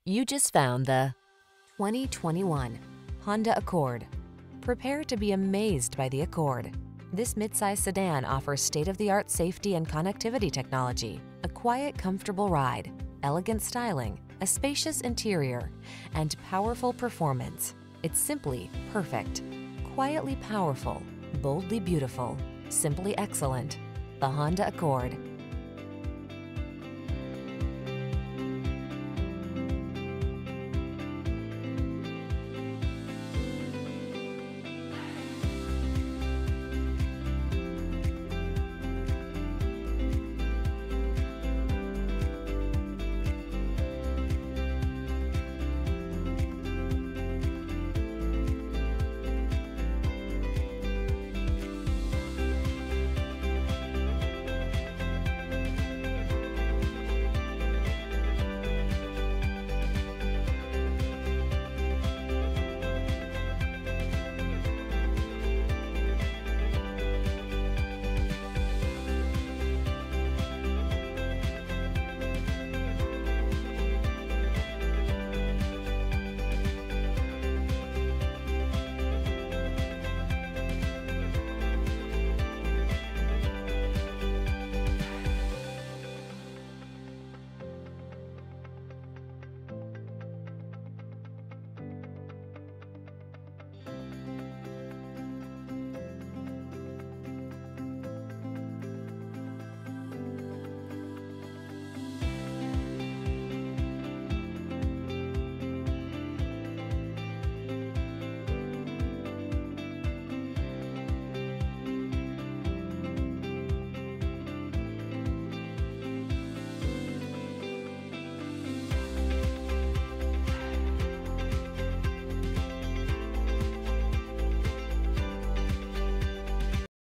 You just found the 2021 Honda Accord. Prepare to be amazed by the Accord. This midsize sedan offers state-of-the-art safety and connectivity technology, a quiet, comfortable ride, elegant styling, a spacious interior, and powerful performance. It's simply perfect. Quietly powerful, boldly beautiful, simply excellent. The Honda Accord.